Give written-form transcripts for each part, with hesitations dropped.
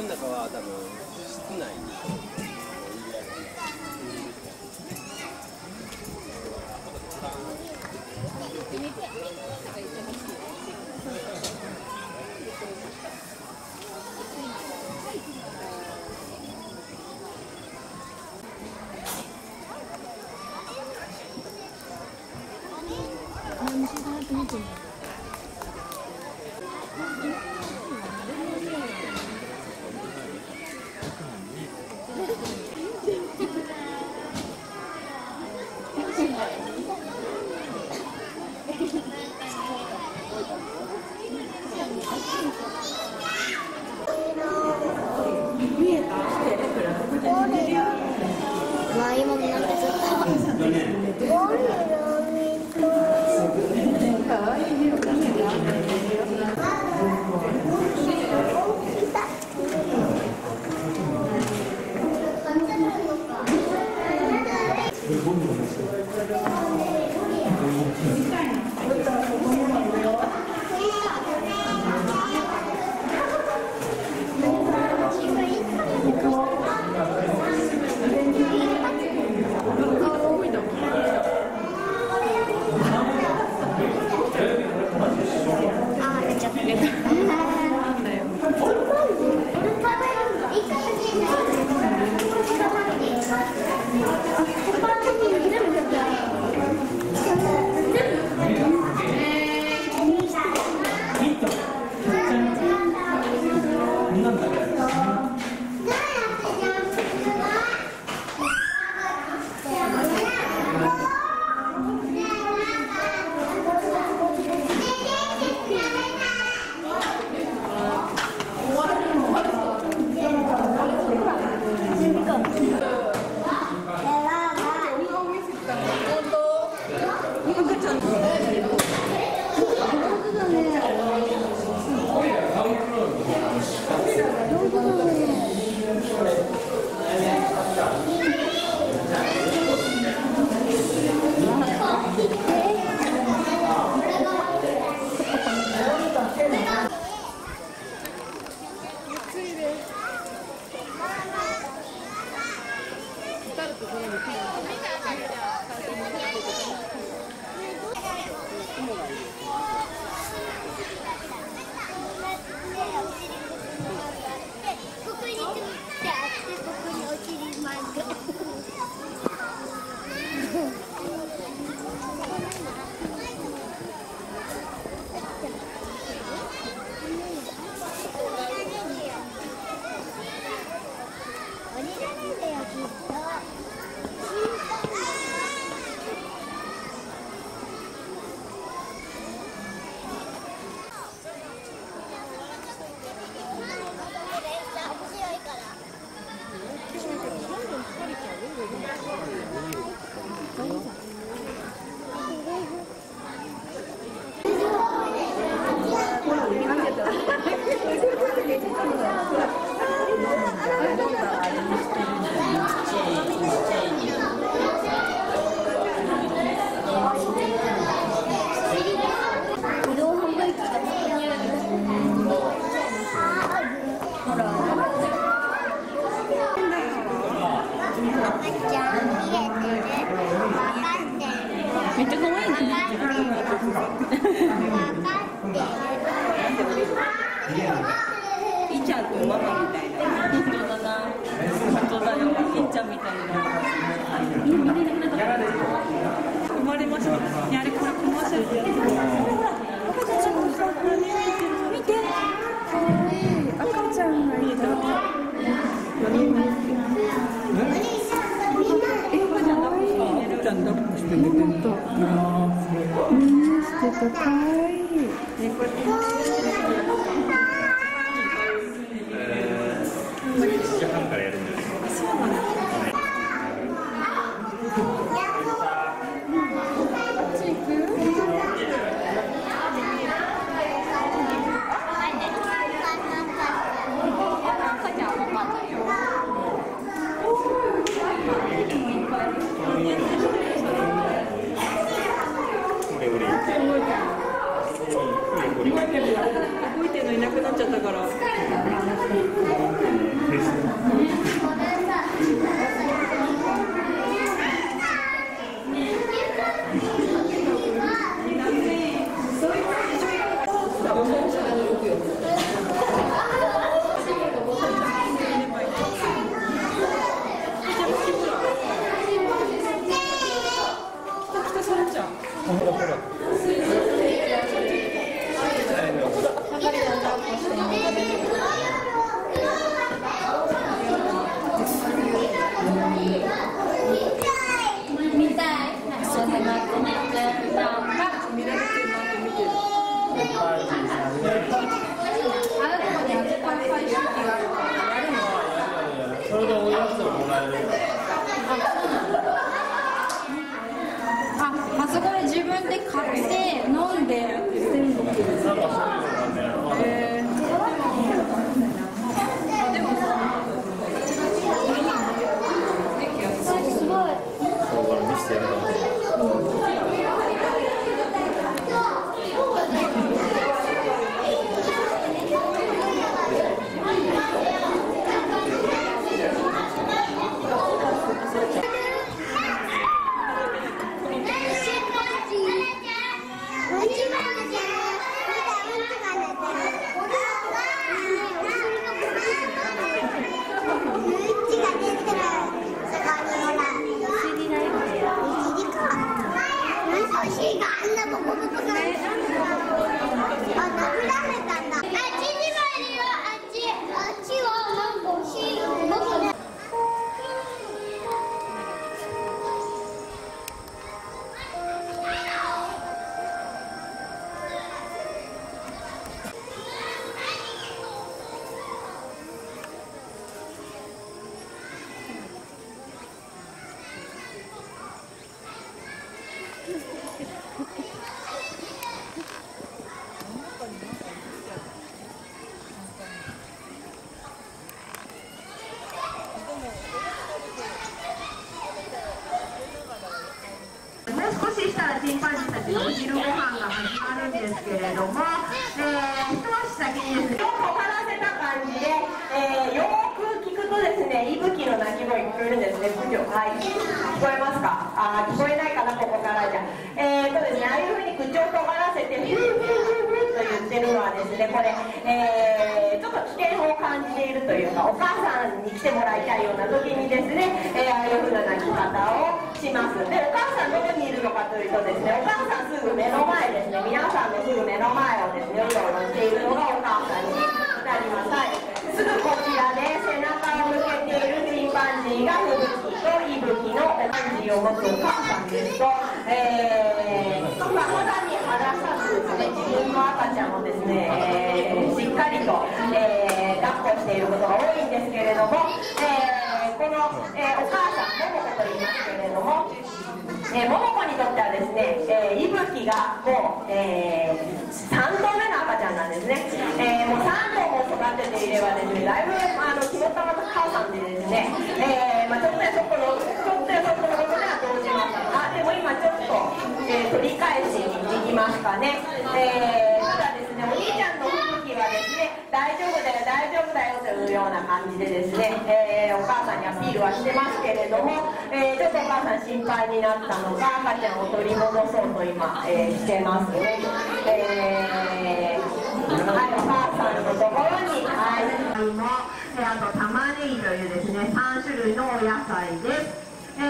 ん中は多分室内にめっちゃ可愛いね。いちゃんとママみたいな。本当だな。本当だよ。いちゃんみたいな。生まれました。いやあれこれコマーシャルでやってる。赤ちゃんがさ、これ見て。可愛い。赤ちゃんがいた。ちゃん抱っこして寝てる。してた、かわいい。7時半からやるんです。そうなんだ。動いてるのいなあそこで自分で買って飲んでやってるんだけど。すごい。 少ししたらチンパンジーたちのお昼ご飯が始まるんですけれども、一足先にですね、ちょっと張らせた感じで、よーく聞くとですね、息吹の鳴き声聞こえるんですね、部長。はい、聞こえますか？聞こえないかな、ここからじゃ。ですね、ああいうふうに口を尖らせて、フューフューフューと言ってるのはですね、これ、ちょっと危険を感じているというか、お母さんに来てもらいたいような時にですね、ああいうふうな鳴き方をします。で、お母さんどこにいるのかというとですね、お母さんすぐ目の前ですね、皆さんのすぐ目の前をですね、うろうろしているのがお母さんになります。はい、すぐこちらで背中を向けているチンパンジーが吹雪と息吹のパンジーを持つお母さんですと、肌に離さずですね、自分の赤ちゃんをですね、しっかりと、抱っこしていることが多いんですけれども、この、お母さん桃子と言いますけれども、桃子にとってはですね、息吹がもう、3頭目の赤ちゃんなんですね。もう3頭も育てていればですね、だいぶ肝っ玉の母さんでですね、ちょっとやそこのことでは動じますが、でも今ちょっと、取り返しに行きますかね。ただですね、お兄ちゃんの吹雪はですね、大丈夫だよ大丈夫だよというような感じでですね、お母さんにアピールはしてますけれども、ちょっとお母さん心配になったのか、赤ちゃんを取り戻そうと今、してますね。はい、お母さんのところに、はい、あと玉ねぎというですね、3種類のお野菜です。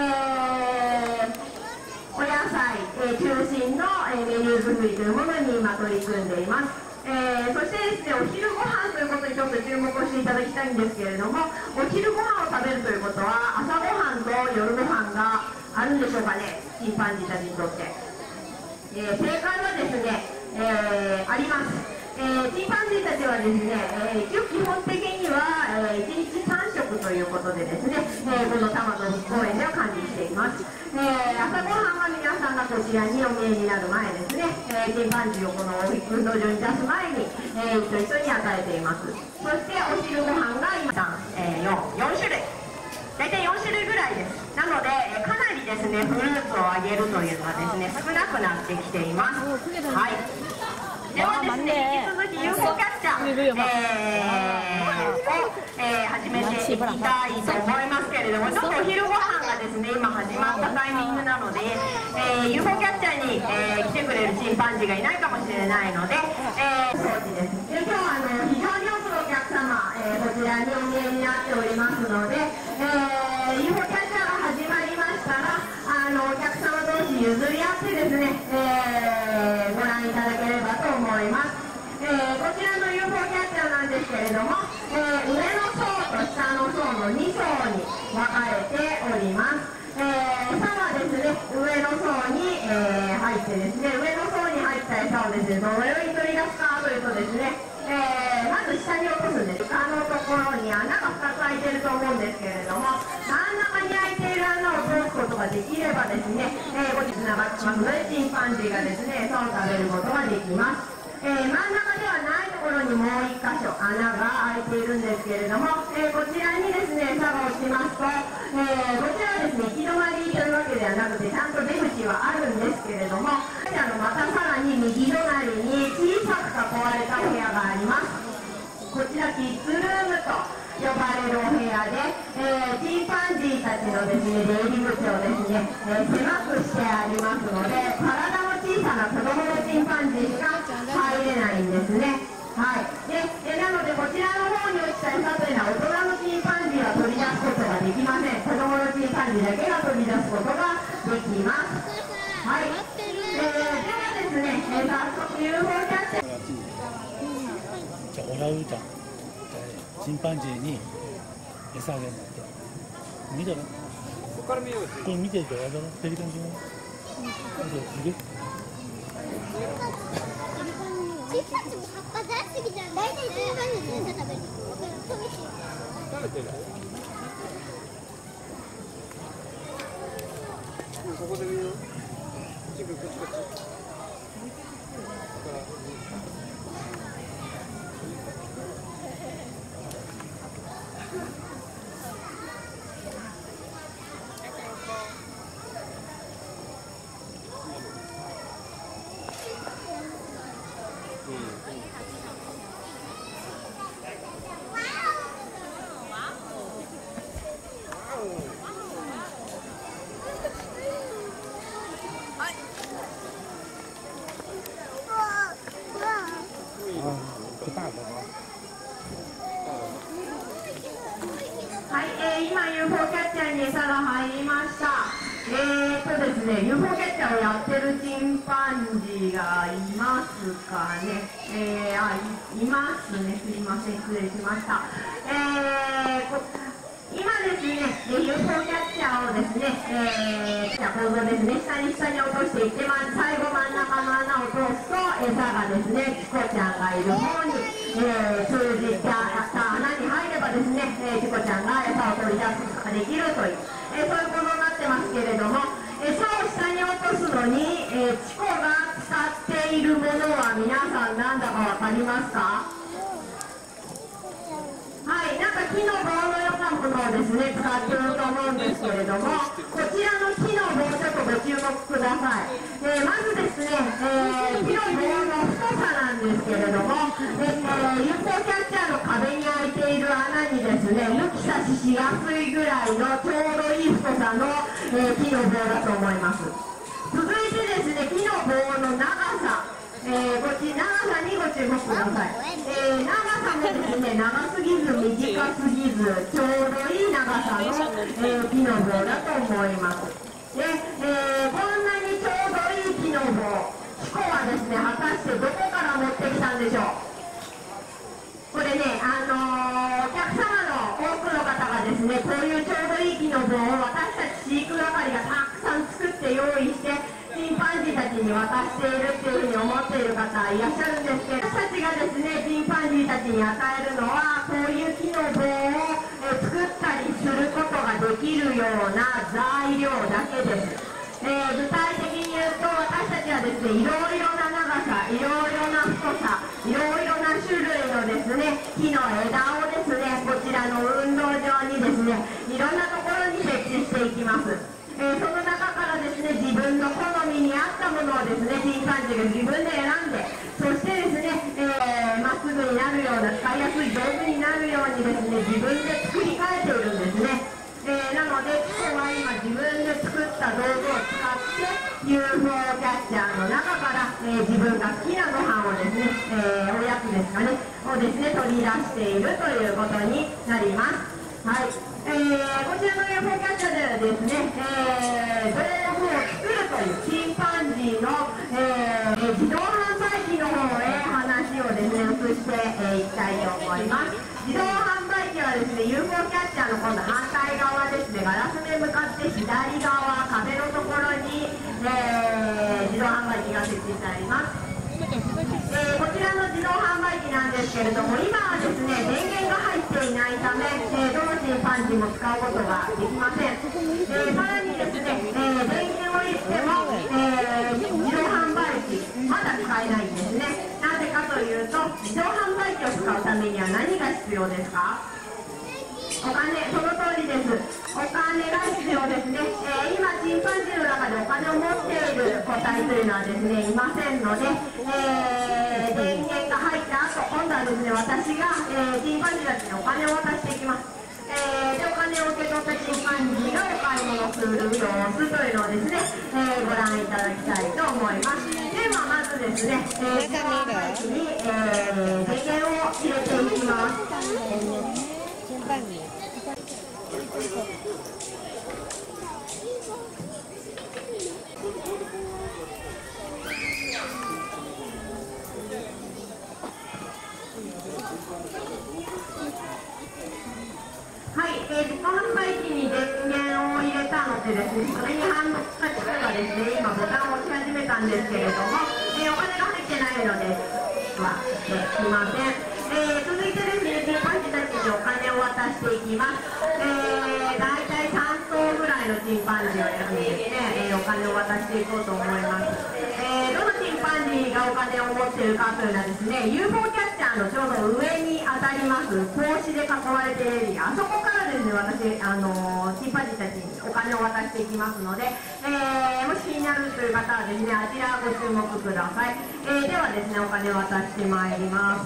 お野菜、中心の、メニュー作りというものに今取り組んでいます。そしてですね、お昼ご飯ということにちょっと注目をしていただきたいんですけれども、お昼ご飯を食べるということは朝ごはんと夜ご飯があるんでしょうかね、チンパンジーたちにとって。正解はですね、あります。チンパンジーたちはですね、一応基本的には、1日3食ということでですね、この多摩動物公園では管理しています。朝ごはんは皆さんがこちらにお見えになる前ですね、チンパンジーをこの運動場に出す前に、一緒に与えています。そしてお昼ごはんが今、4種類。大体4種類ぐらいです。なので、かなりですね、フルーツをあげるというのはですね、少なくなってきています。はい。 ではですね、引き続き UFO キャッチャー、始めていきたいと思いますけれども、ちょっとお昼ご飯がですね今始まったタイミングなので、UFO キャッチャーに、来てくれるチンパンジーがいないかもしれないので、装置です。で今日は非常に多くのお客様、こちらにお見えになっておりますので、UFO キャッチャーが始まりましたらお客様同士譲り合ってですね、ご覧いただければと思います。こちらの UFO キャッチャーなんですけれども、上の層と下の層の2層に分かれております。餌はですね、上の層に、入ってですね、上の層に入った餌をですね、どのように取り出すかというとですね、まず下に落とすんです。下のところに穴が2つ開いてると思うんですけれども、真ん中に開いている穴を通すことができればですね、ここにつながってますので、チンパンジーがですね、餌を食べることができます。真ん中ではないところにもう1箇所穴が開いているんですけれども、こちらにですね餌が落ちますと、こちらはですね行き止まりというわけではなくてちゃんと出口はあるんですけれども、またさらに右隣に小さく囲われた部屋があります。こちらキッズルームと呼ばれるお部屋で、チンパンジーたちのですね出入り口をですね、狭くしてありますので、体の小さな子供のチンパンジーしか入れないんですね。はい。なのでこちらの方に落ちた餌というのは大人のチンパンジーは取り出すことができません。子供のチンパンジーだけが取り出すことができます。はい。ではですね、早速 UFO キャッチャー。 じゃあオランウータン、チンパンジーに餌あげるんだって。見たら？ ここから見よう。 これ見てるからあれだろ、ペリカンじゃない？見て。 チンパンジーも葉っぱ大好きじゃん。大体チンパンジーの餌食べる。 食べてる。ここで見よう。こっちこっちこっち。 はい、今 UFO キャッチャーに餌が入りました。ですね、UFO キャッチャーをやってるチンパンジーがいますかね。いますね。すいません、失礼しました。今ですね、UFO キャッチャーをですね、構造ですね、下に落としていって、最後真ん中の穴を通すと、餌がですね、チコちゃんがいる方に、通じた穴に入ればですね、チコちゃんが餌を取り出すことができるという、そういうことになってますけれども、餌を下に落とすのに、チコが使っているものは皆さん何だかわかりますか？はい、なんか木の棒のようなものをですね、使っていると思うんですけれども、こちらの木の棒ちょっとご注目ください。まずですね、木の棒の太さなんですけれども、UFO キャッチャーの壁に開いている穴にですね、抜き差ししやすいぐらいのちょうどいい太さの、木の棒だと思います。続いてですね、木の棒の長さ。長さにご注目ください。長さもですね、長すぎず短すぎずちょうどいい長さの、木の棒だと思います。で、こんなにちょうどいい木の棒、チコはですね、果たしてどこから持ってきたんでしょう。これね、お客様の多くの方がですね、こういうちょうどいい木の棒を私たち飼育係がたくさん作って用意してチンパンジーたちに渡しているっていうふうに思っている方いらっしゃるんですけど、私たちがですね、チンパンジーたちに与えるのはこういう木の棒を作ったりすることができるような材料だけです。具体的に言うと、私たちはですね、いろいろな長さ、いろいろな太さ、いろいろな種類のですね、木の枝をですね、こちらの運動場にですね、いろんなところに設置していきます。その中からですね、自分の好みに合ったものをですね、チンパンジーが自分で選んで、そしてで使いやすい道具になるようにですね、自分で作り変えているんですね。なので今日は今自分で作った道具を使って UFO キャッチャーの中から、自分が好きなご飯をですね、おやつですかねをですね取り出しているということになります。はい、こちらの UFO キャッチャーではですね、道具を作るというチンパンジーの、自動販売機の方へ話をですね移していきたいと思います。自動販売機はですね UFO キャッチャーの今度反対側ですね、ガラスに向かって左側壁のところに、自動販売機が設置してあります。こちらの自動販売機なんですけれども、今はですね電源が入っていないため、どのチンパンジーも使うことができません。さらにですね、電源を入れても、自動販売機まだ使えないんですね。なぜかというと、自動販売機を使うためには何が必要ですか？お金、その通りです。お金が必要ですね。今チンパンジーの中でお金を持っている個体というのはですねいませんので、電源が入った後、今度はですね私が、チンパンジーたちにお金を渡していきます。でお金を受け取ったチンパンジーがお買い物をする様子というのをですね、ご覧いただきたいと思います。ではまずですね、自動販売機に、電源を入れていきます。はい、自動販売機に電源を入れたのでですね、それに反応した機械がですね、今ボタンを押し始めたんですけれども、お金が入ってないのではしていません。続いてですね、チンパンジーたちにお金を渡していきます。大体3頭ぐらいのチンパンジーをですね、お金を渡していこうと思います。どのチンパンジーがお金を持っているかというのはですね、UFO キャッチャーのちょうど上に当たります格子で囲われているエリア、あそこからですね、私、チンパンジーたちにお金を渡していきますので、もし気になるという方はですね、あちらご注目ください。ではですね、お金を渡してまいります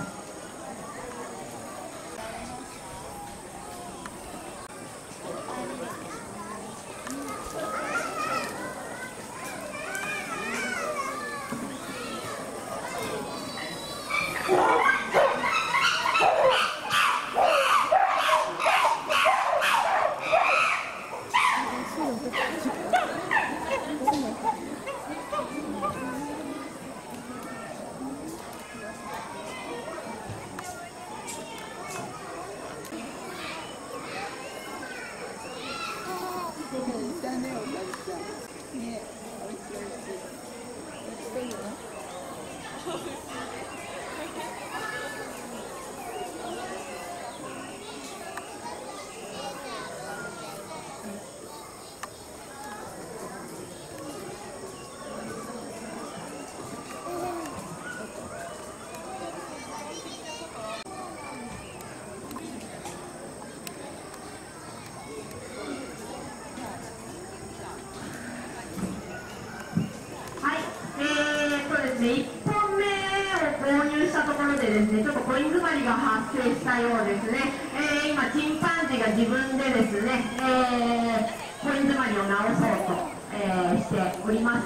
。1本目を購入したところでですね、ちょっとコイン詰まりが発生したようですね。今チンパンジーが自分でですね、コイン詰まりを直そうと、しております。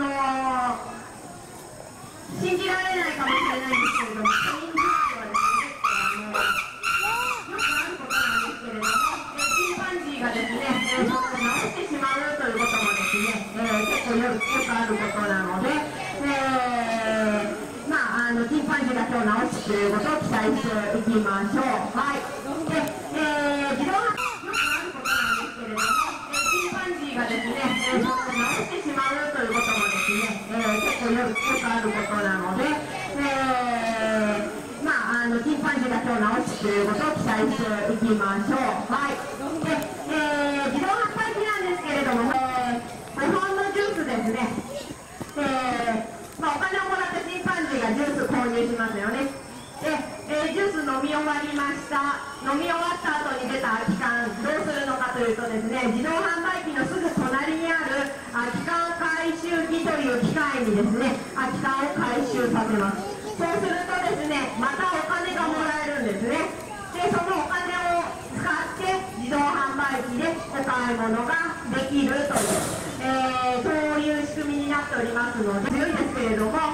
信じられないかもしれないんですけれども、コイン詰まりはですね、よくあることなんですけれども、チンパンジーがですね、それを直してしまうということもですね、結構よくあることなので、チンパンジーが今日直すということを期待していきましょう。はい。で、自動販売機よくあることなんですけれども、チンパンジーがですね、それを直してしまうということもですね、結構よくあることなので、チンパンジーが今日直すということを期待していきましょう。はい。で、自動販売機なんですけれども、日本のジュースですね。お金をもらってチンパンジーがジュース購入しますよね。で、ジュース飲み終わりました。飲み終わった後に出た空き缶、どうするのかというとですね、自動販売機のすぐ隣にある空き缶回収機という機械にですね、空き缶を回収させます。そうするとですね、またお金がもらえるんですものができるという、そういう仕組みになっておりますので強いですけれども、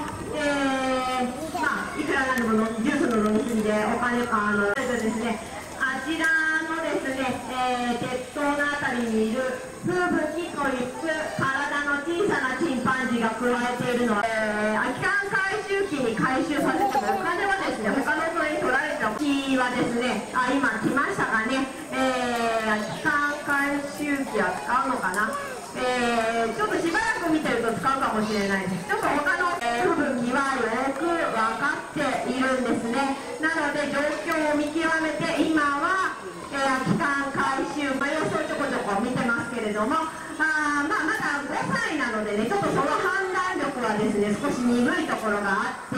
いくらなんでもジュースの飲み過ぎでお金ですね、あちらのですね、鉄塔のあたりにいる風吹きといって体の小さなチンパンジーが加えているのは、空き缶回収機に回収されてもお金はですね、他の人に取られた木はですね、今来ましたかね、空き缶回収機は使うのかな、ちょっとしばらく見てると使うかもしれないです。ちょっと他の吹雪はよく分かっているんですね。なので状況を見極めて今は空き缶回収様子をちょこちょこ見てますけれども、まだ5歳なのでね、ちょっとその判断力はですね少し鈍いところがあって、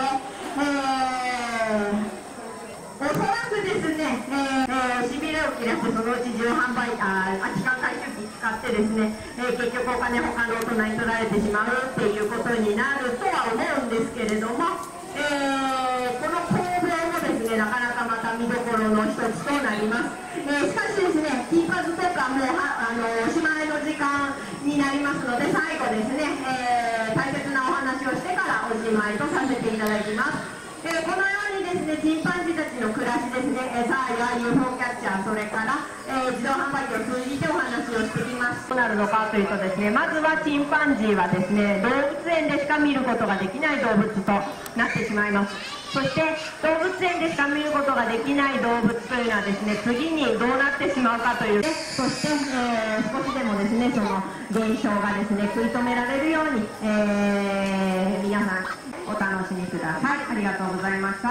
おそらくですね、しびれを切らしてそのうち自動販売空き缶回収機使ってですね、結局お金他の大人に取られてしまうっていうことになるとは思うんですけれども、この工房もですねなかなかまた見どころの一つとなります。しかしですね、金髪とかもうおしまいの時間になりますので、最後ですね、大切なお話をしてからおしまいとさせていただきます。このようにですね、チンパンジーたちの暮らしですね、サーや UFO キャッチャー、それから、自動販売機を通じてお話をしてきます。どうなるのかというとですね、まずはチンパンジーはですね、動物園でしか見ることができない動物となってしまいます。そして動物園でしか見ることができない動物というのはですね、次にどうなってしまうかという、そして、少しでもですねその現象がですね食い止められるように、皆さんお楽しみください。ありがとうございました。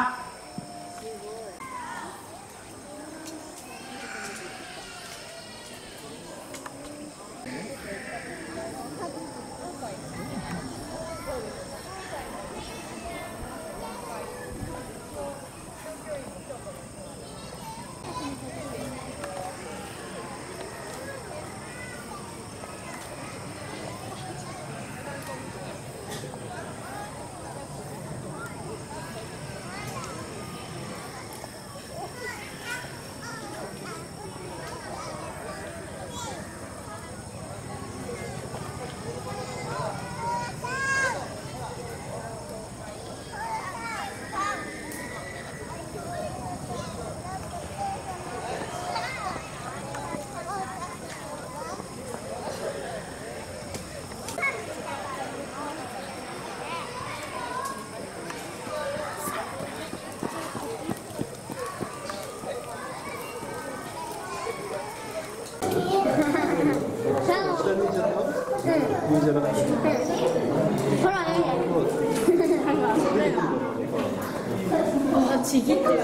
ちぎってる。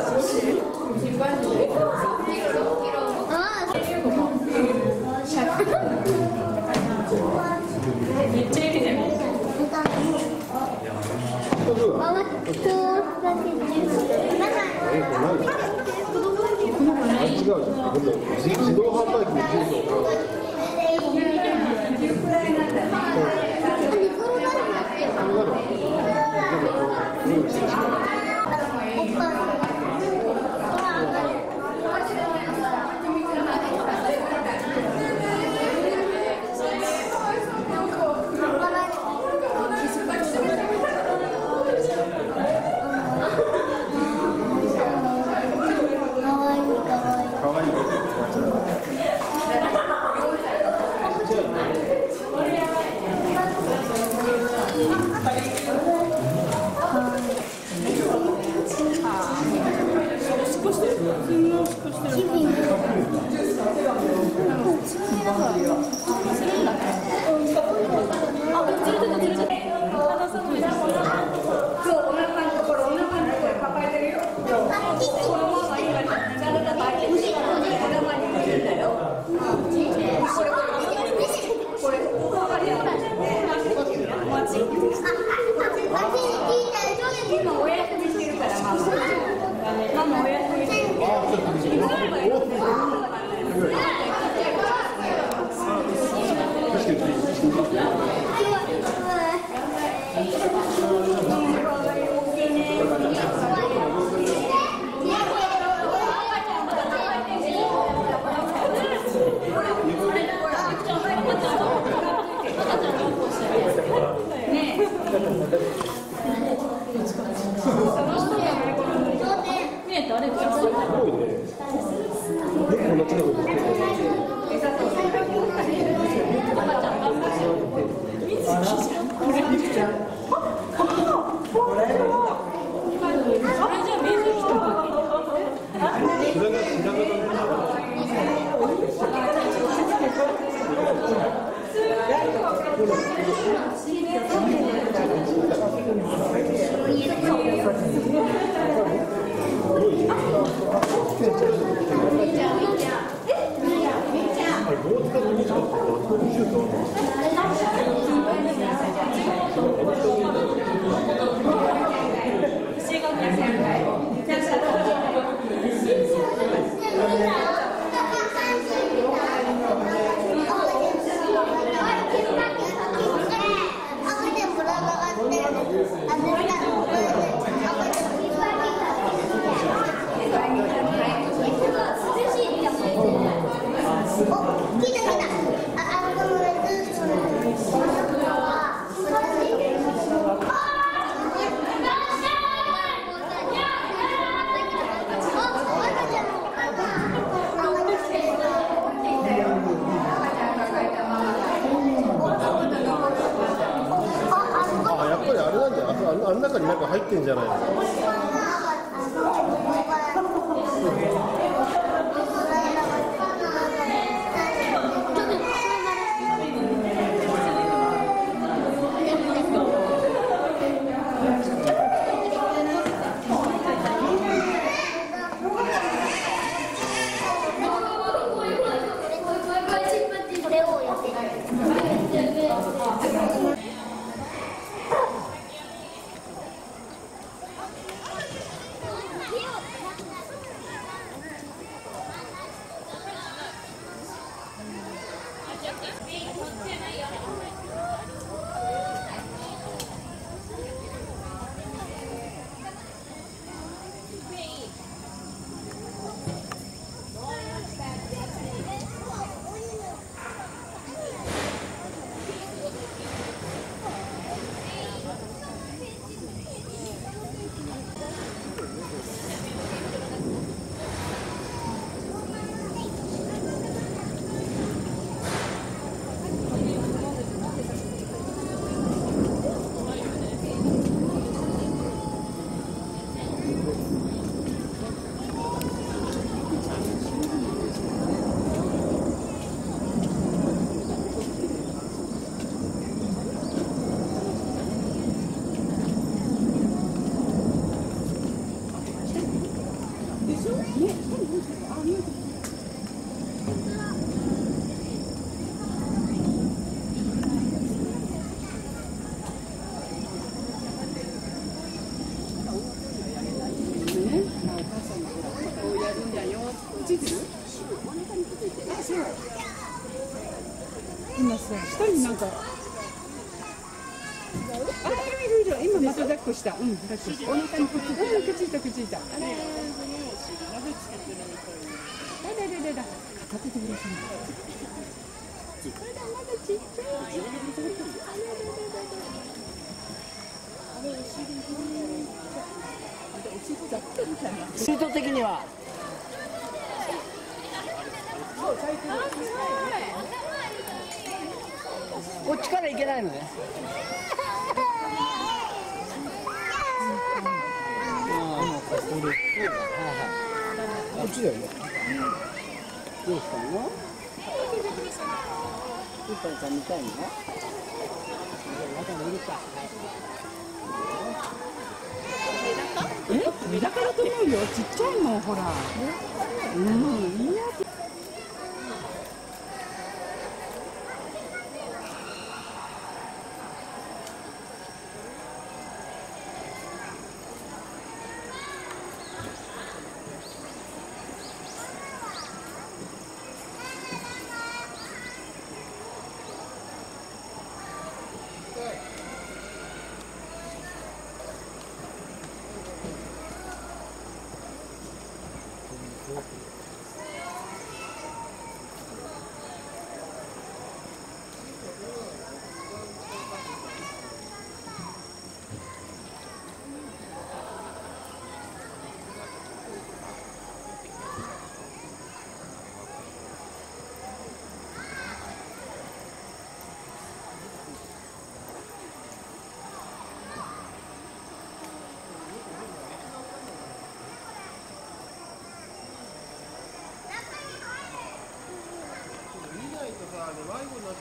めっちゃいるじゃん。 自動販売機のジュースをこあん中になんか入ってんじゃないの？ 今さ、下になんか。あ、いる。今また抱っこした。抱っこした。お腹にくっついた。くっついた、くっついた。あれ。だ。片手てください。まだちっちゃい。 シート的には。こっちから行けないのね。 こっちだよね。 どうしたの？スーパーさん見たいの？中にいるか。 メダカだと思うよ。ちっちゃいもん、ほら。いいやつ。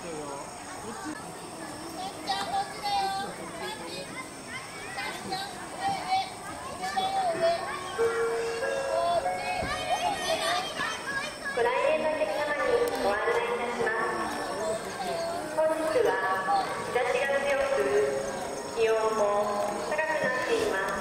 ご来園のお客様にご案内いたします。本日は日差しが強く、気温も高くなっています。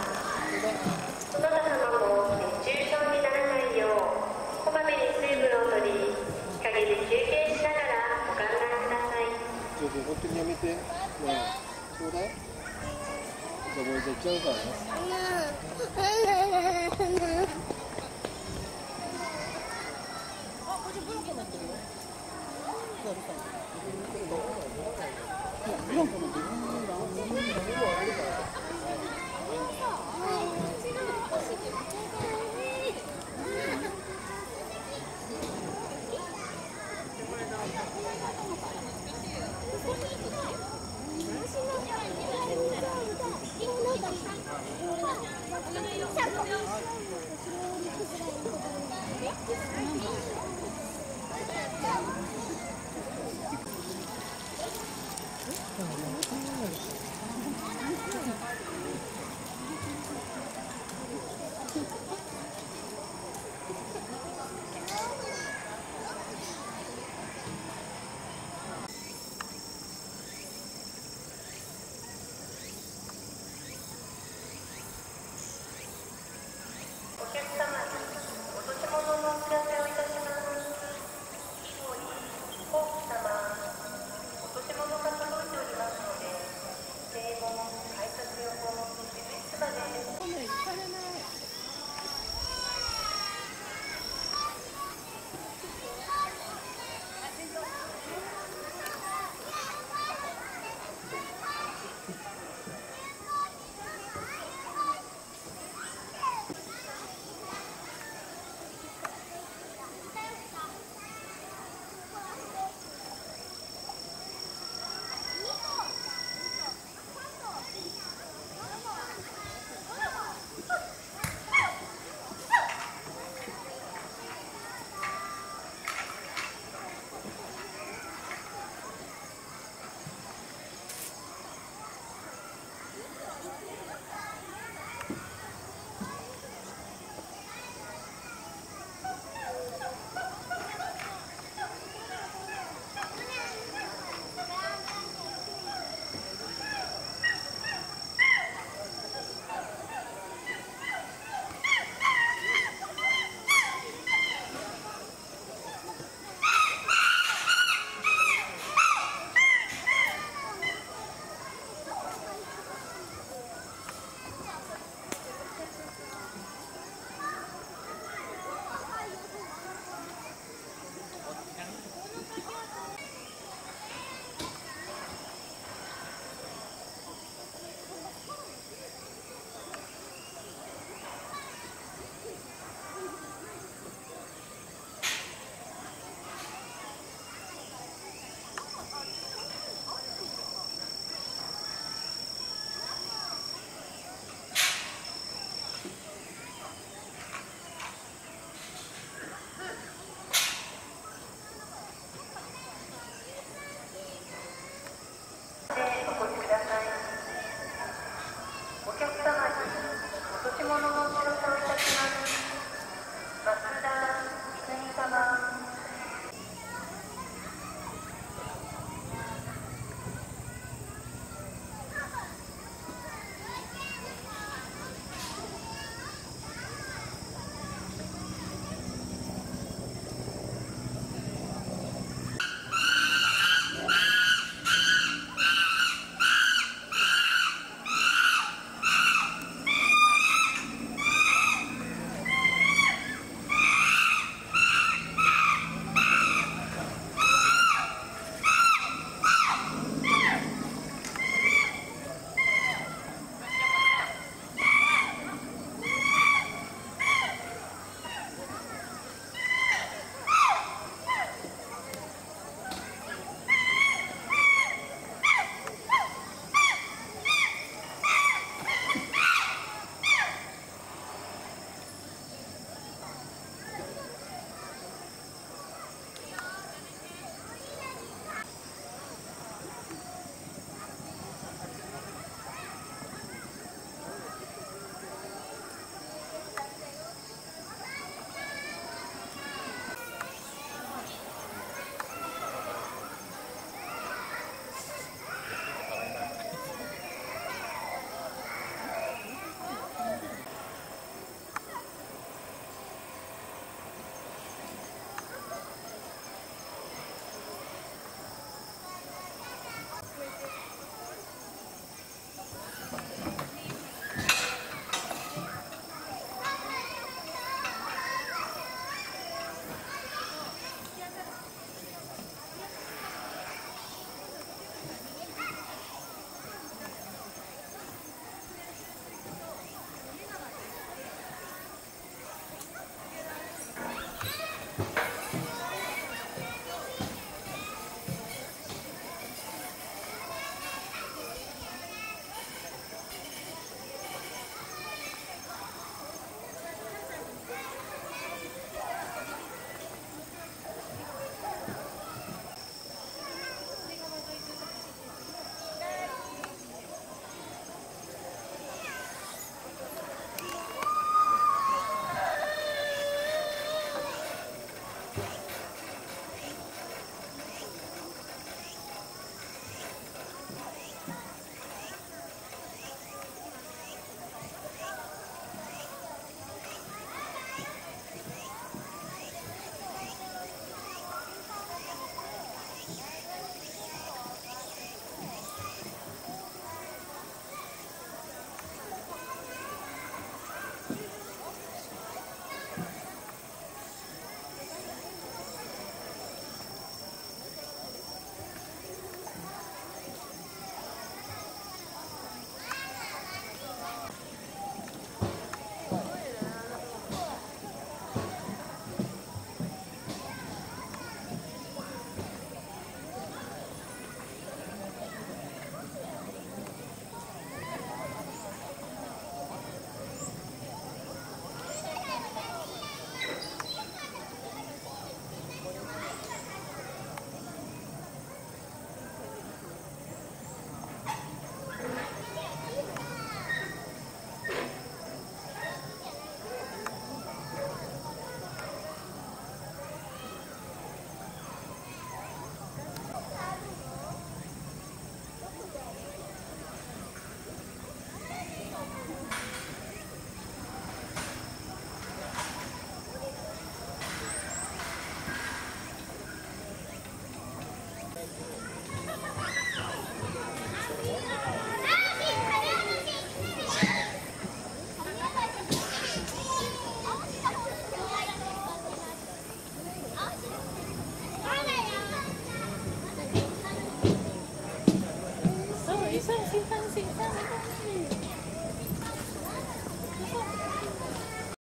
その他様も熱中症にならないよう、こまめに水分を取り、日陰で休憩しながらご観覧ください。 ちょっと本当にやめて。ねえ、ちょうだい。じゃあもう出ちゃうからね。 配達用を持っていて、いつまで